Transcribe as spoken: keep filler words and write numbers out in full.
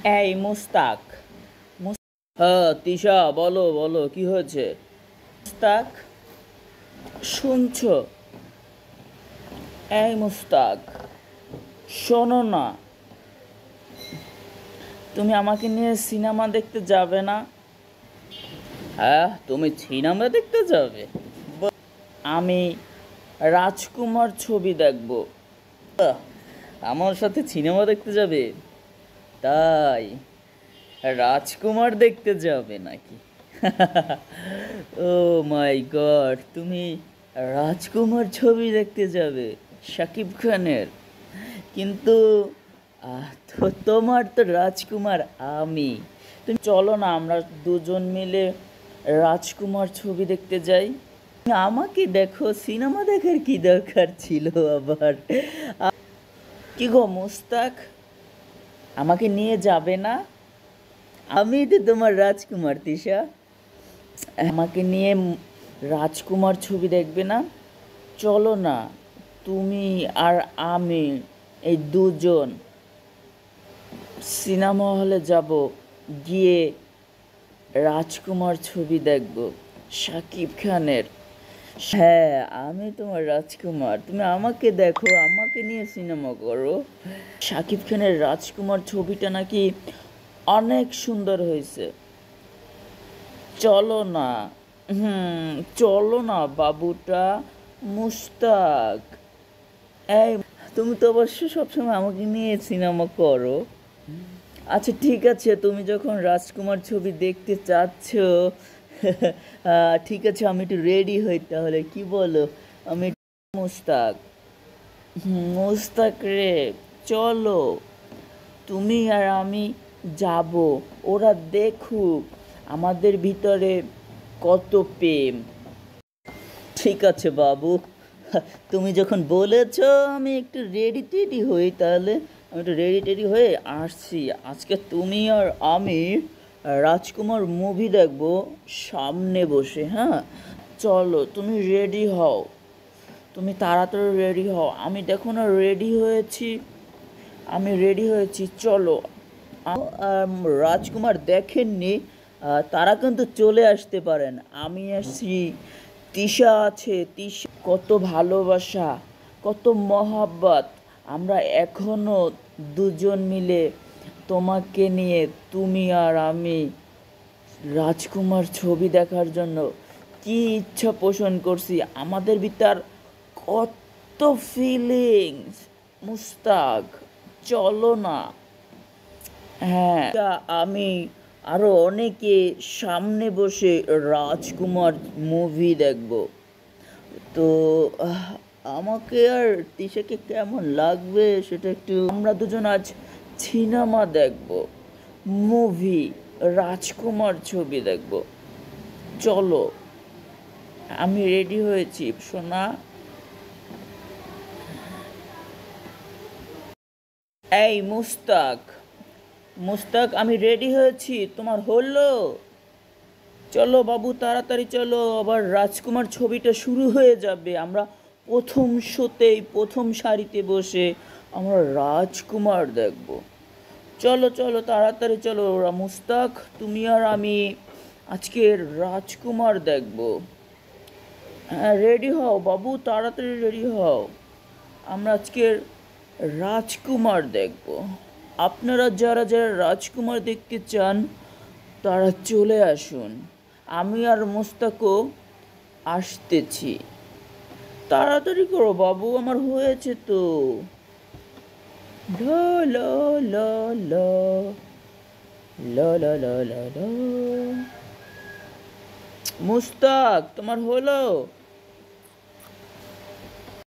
এই মুস্তাক। মুস- হ্যাঁ তিশা, বলো বলো কি হয়েছে? মুস্তাক, শুনছো? এই মুস্তাক, শোনো না। তুমি আমাকে নিয়ে সিনেমা দেখতে যাবে না? হ্যাঁ, তুমি সিনেমা দেখতে যাবে? ব- আমি রাজকুমার ছবি দেখবো। আহ, আমার সাথে সিনেমা দেখতে যাবে? তাই রাজকুমার দেখতে যাবে নাকি? ও মাই গড, তুমি রাজকুমার ছবি দেখতে যাবে শাকিব খানের? কিন্তু আহ, তো তোমার তো রাজকুমার আমি। তুমি চলো না, আমরা দুজন মিলে রাজকুমার ছবি দেখতে যাই। আমাকে দেখো, সিনেমা দেখার কি দরকার ছিল আবার? কি গো মুস্তাক, আমাকে নিয়ে যাবে না? আমি তো তোমার রাজকুমার তিশা। আমাকে নিয়ে ম- রাজকুমার ছবি দেখবে না? চলো না, তুমি আর আমি এই দুজন সিনেমা হলে যাব, গিয়ে রাজকুমার ছবি দেখব শাকিব খানের। হ্যাঁ, আমি তোমার রাজকুমার, তুমি আমাকে দেখো, আমাকে নিয়ে সিনেমা করো। শাকিব খানের রাজকুমার ছবিটা নাকি অনেক সুন্দর হয়েছে। চলো না। হুম, চলো না বাবুটা। মুস্তাক, এই, তুমি তো অবশ্য সবসময় আমাকে নিয়ে সিনেমা করো। আচ্ছা ঠিক আছে, তুমি যখন রাজকুমার ছবি দেখতে চাচ্ছ, আহ, ঠিক আছে, আমি একটু রেডি হই তাহলে, কি বলো? আমি মুস্তাক। হুম, মুস্তাক রে, চলো, তুমি আর আমি যাব, ওরা দেখুক আমাদের ভিতরে কত প্রেম। ঠিক আছে বাবু, তুমি যখন বলেছো, আমি একটু রেডি টেডি হই তাহলে। আমি একটু রেডি টেডি হয়ে আসছি। আজকে তুমি আর আমি রাজকুমার মুভি দেখবো সামনে বসে, হ্যাঁ? চলো, তুমি রেডি হও, তুমি তাড়াতাড়ি রেডি হও। আমি দেখো না রেডি হয়েছি, আমি রেডি হয়েছি, চলো। আম, রাজকুমার দেখেননি, আহ, তারা কিন্তু চলে আসতে পারেন। আমি আসছি, তিশা আছে, তিশা, কত ভালোবাসা, কত মহাব্বত। আমরা এখনো দুজন মিলে তোমাকে নিয়ে, তুমি আর আমি রাজকুমার ছবি দেখার জন্য কি ইচ্ছা পোষণ করছি। আমাদের ভিতর কত ফিলিংস। মুস্তাক, চলো না। হ্যাঁ, তা আমি আরো অনেকে সামনে বসে রাজকুমার মুভি দেখব। তো আহ, আমাকে আর তিশাকে কেমন লাগবে সেটা একটু, আমরা দুজন আজ সিনেমা দেখব, মুভি, রাজকুমার ছবি দেখব। চলো, আমি রেডি হয়েছি সোনা। এই মুস্তাক, মুস্তাক, আমি রেডি হয়েছি, তোমার হলো? চলো বাবু, তাড়াতাড়ি চলো, আবার রাজকুমার ছবিটা শুরু হয়ে যাবে। আমরা প্রথম শোতেই প্রথম সারিতে বসে আমরা রাজকুমার দেখব। চলো চলো, তাড়াতাড়ি চলো। রা- মুস্তাক, তুমি আর আমি আজকে রাজকুমার দেখব। হ্যাঁ, রেডি হও বাবু, তাড়াতাড়ি রেডি হও। আমরা আজকের রাজকুমার দেখব। আপনারা যারা যারা রাজকুমার দেখতে চান, তারা চলে আসুন। আমি আর মোস্তাকও আসতেছি। তাড়াতাড়ি করো বাবু, আমার হয়েছে তো। ল ল ল ল ল ল ল ল ল। মুস্তাক, তোমার হলো?